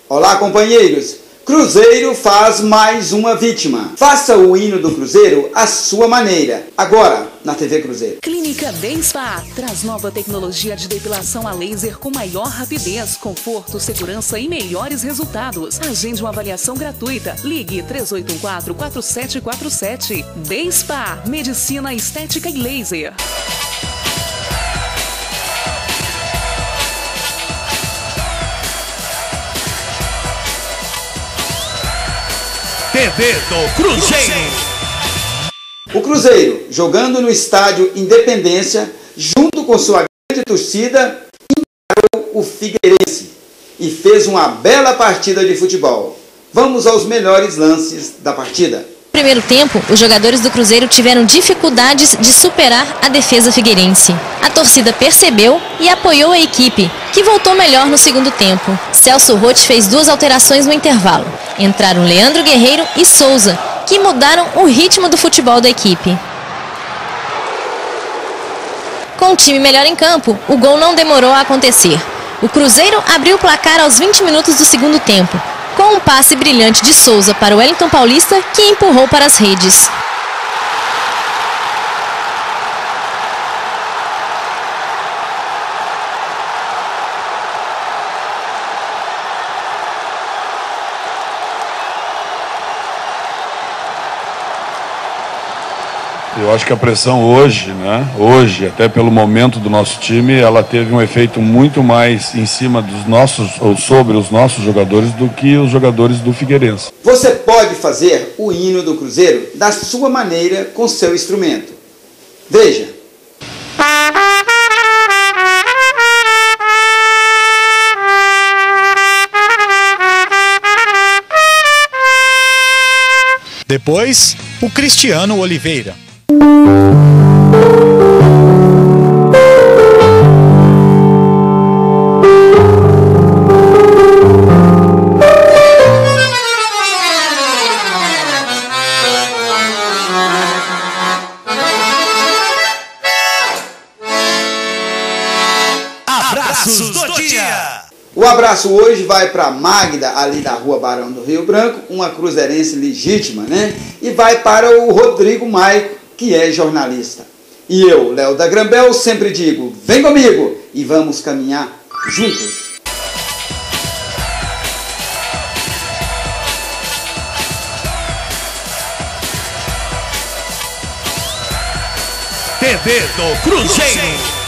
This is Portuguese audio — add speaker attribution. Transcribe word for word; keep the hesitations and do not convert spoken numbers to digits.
Speaker 1: Olá, companheiros! Cruzeiro faz mais uma vítima. Faça o hino do Cruzeiro à sua maneira. Agora, na T V Cruzeiro.
Speaker 2: Clínica Bem-Spa traz nova tecnologia de depilação a laser com maior rapidez, conforto, segurança e melhores resultados. Agende uma avaliação gratuita. Ligue três oito um quatro, quatro sete quatro sete. Bem-Spa, medicina estética e laser.
Speaker 3: T V do Cruzeiro.
Speaker 1: O Cruzeiro, jogando no estádio Independência, junto com sua grande torcida, encarou o Figueirense e fez uma bela partida de futebol. Vamos aos melhores lances da partida.
Speaker 4: No primeiro tempo, os jogadores do Cruzeiro tiveram dificuldades de superar a defesa figueirense. A torcida percebeu e apoiou a equipe, que voltou melhor no segundo tempo. Celso Roth fez duas alterações no intervalo. Entraram Leandro Guerreiro e Souza, que mudaram o ritmo do futebol da equipe. Com o time melhor em campo, o gol não demorou a acontecer. O Cruzeiro abriu o placar aos vinte minutos do segundo tempo, com um passe brilhante de Souza para o Wellington Paulista, que empurrou para as redes.
Speaker 5: Eu acho que a pressão hoje, né, hoje, até pelo momento do nosso time, ela teve um efeito muito mais em cima dos nossos, ou sobre os nossos jogadores, do que os jogadores do Figueirense.
Speaker 1: Você pode fazer o hino do Cruzeiro da sua maneira com seu instrumento. Veja.
Speaker 3: Depois, o Cristiano Oliveira. Abraços do dia!
Speaker 1: O abraço hoje vai para Magda, ali da Rua Barão do Rio Branco, uma cruzeirense legítima, né? E vai para o Rodrigo Maico, que é jornalista. E eu, Léo da Grambel, sempre digo, vem comigo e vamos caminhar juntos.
Speaker 3: T V do Cruzeiro.